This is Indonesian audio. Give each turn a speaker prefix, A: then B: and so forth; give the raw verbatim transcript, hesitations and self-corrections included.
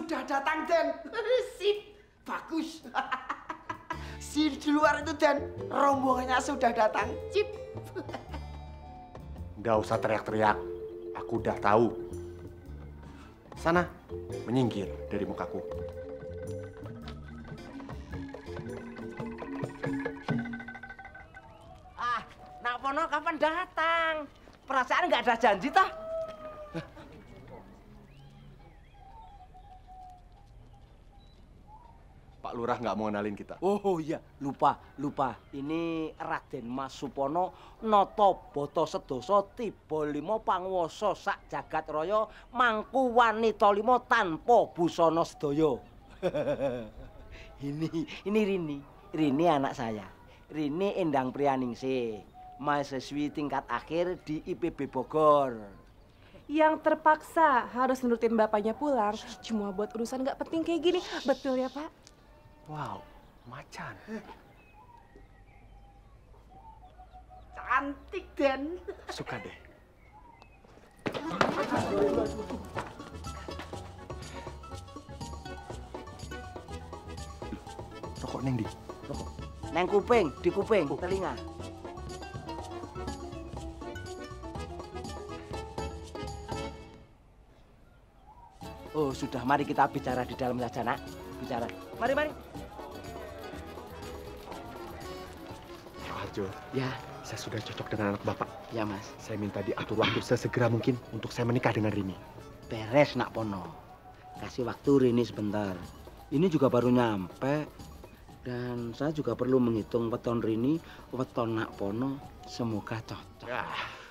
A: sudah datang, Den. Sip, bagus. Si di luar itu, Den, rombongannya sudah datang. Cip.
B: Nggak usah teriak-teriak. Aku udah tahu. Sana, menyingkir dari mukaku.
C: Ah, Nak Pono kapan datang? Perasaan nggak ada janji, toh?
B: Pak Lurah nggak mau kenalin kita.
C: Oh iya, lupa, lupa. Ini Raden Mas Supono Noto Boto Sedoso Tiba Limo Panguwasa sak jagat raya mangku wanita limo tanpa busana sedaya. ini, ini Rini. Rini anak saya. Rini Endang Priyaningsih, mahasiswi tingkat akhir di I P B Bogor.
D: Yang terpaksa harus nurutin bapaknya pulang cuma buat urusan nggak penting kayak gini. Betul ya, Pak?
B: Wow, macan.
A: Cantik, Den.
B: Suka deh. Rokok neng di.
C: Rokok. Neng kuping, di kuping, telinga. Oh, sudah. Mari kita bicara di dalam saja, Nak. Bicara. Mari, mari.
B: Pak Harjo,
C: Ya,
B: saya sudah cocok dengan anak Bapak.
C: ya Mas.
B: Saya minta diatur waktu sesegera mungkin untuk saya menikah dengan Rini.
C: Beres, Nak Pono. Kasih waktu Rini sebentar. Ini juga baru nyampe. Dan saya juga perlu menghitung weton Rini, weton Nak Pono. Semoga cocok.
B: Ah.